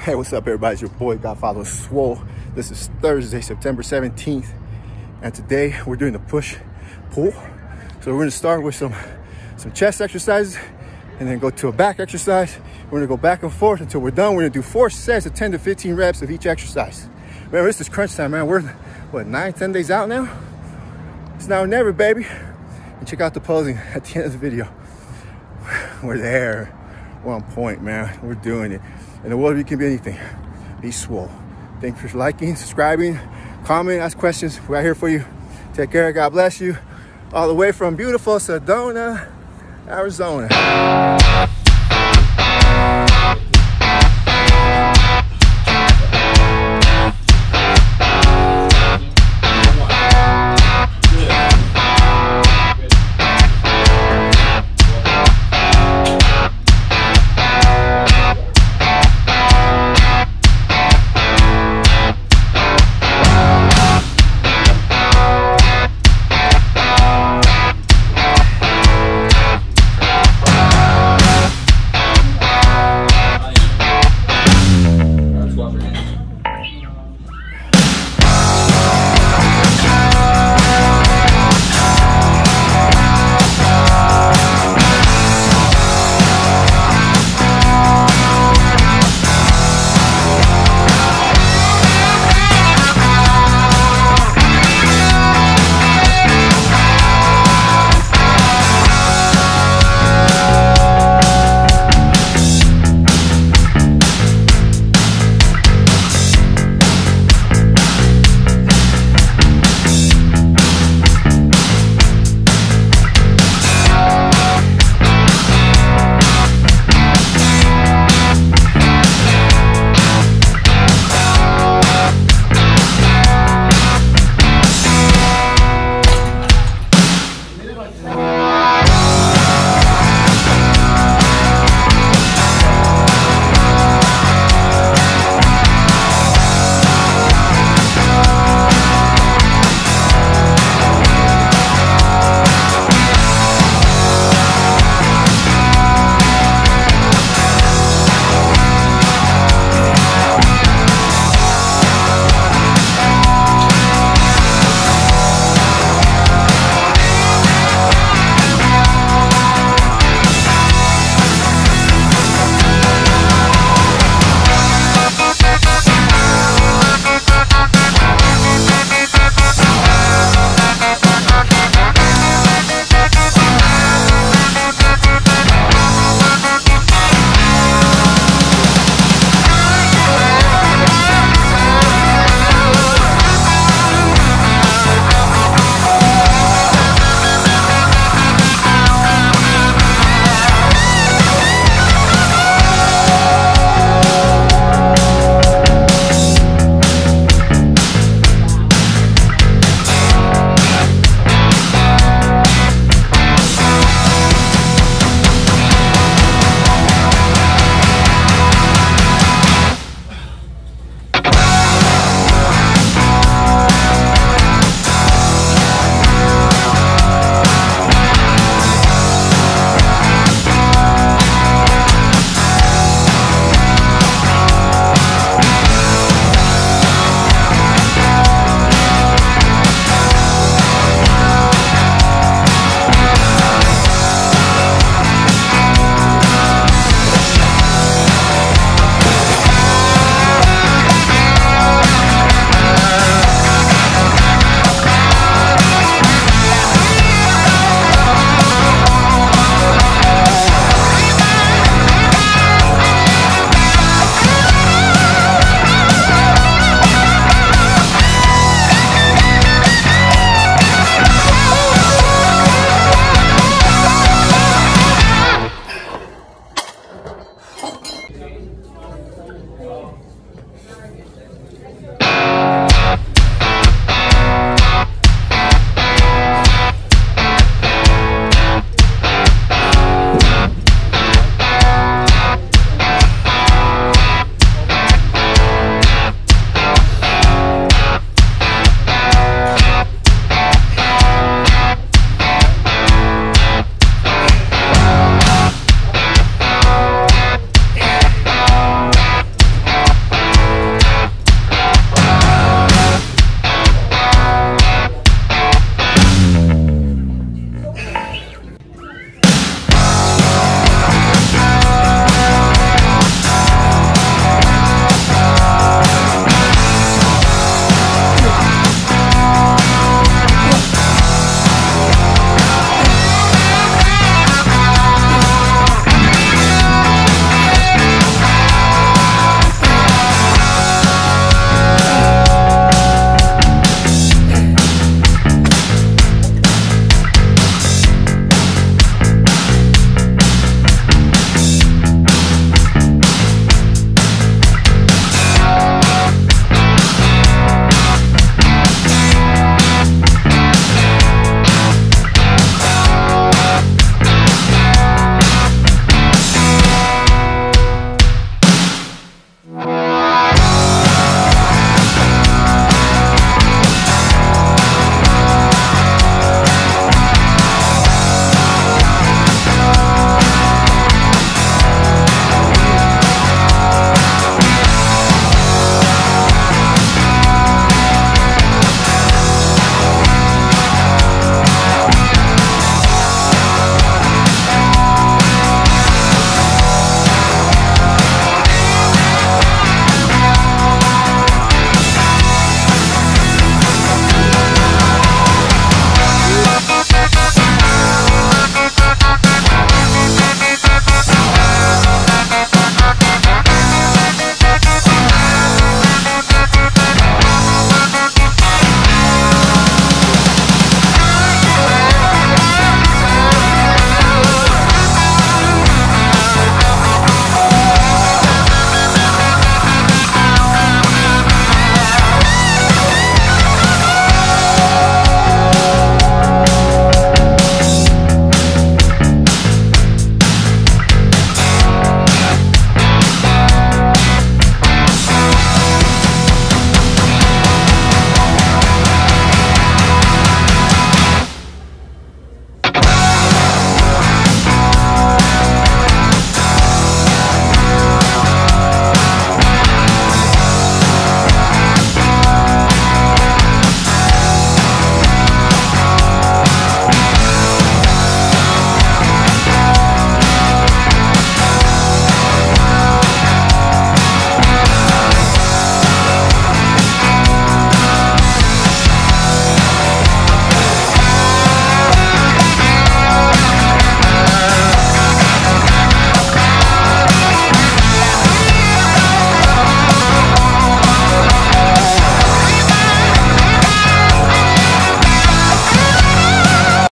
Hey, what's up, everybody? It's your boy Godfather Swole. This is Thursday, September 17th, and today we're doing the push-pull. So we're going to start with some chest exercises and then go to a back exercise. We're going to go back and forth until we're done. We're going to do 4 sets of 10 to 15 reps of each exercise. Remember, this is crunch time, man. We're, what, 9-10 days out now? It's now or never, baby. And check out the posing at the end of the video. We're there. We're on point, man. We're doing it. In the world, you can be anything. Be swole. Thanks for liking, subscribing, comment, ask questions. We're out here for you. Take care. God bless you. All the way from beautiful Sedona, Arizona.